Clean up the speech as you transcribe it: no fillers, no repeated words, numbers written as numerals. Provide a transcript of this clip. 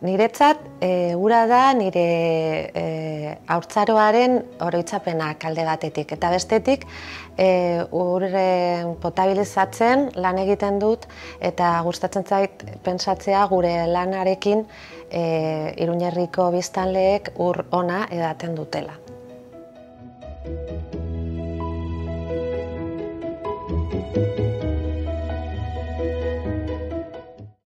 Niretzat, ura da nire haurtzaroaren oroitzapenak alde batetik. Eta bestetik, ur potabilizatzen lan egiten dut eta gustatzen zait pentsatzea gure lanarekin Iruñerriko biztanleek ur ona edaten dutela.